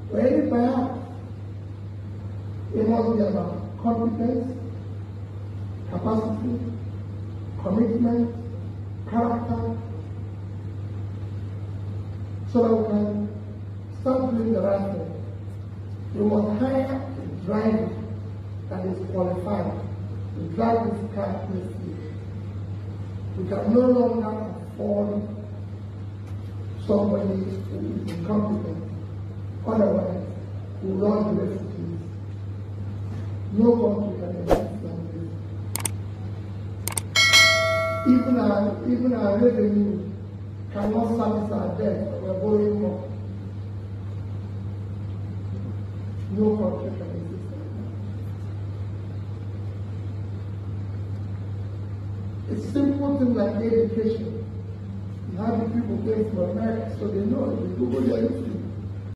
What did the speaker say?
or any bias. It must be about competence, capacity, commitment, character, so that we can start doing the right thing. We must hire a driver that is qualified to drive this car safely. We can no longer afford somebody who is incompetent. Otherwise, we will run the refugees. No country can exist like this. Even our revenue cannot service our debt. We are borrowing more. No country can exist like that. It's simple things like education. You have the people came from America, so they know if you Google their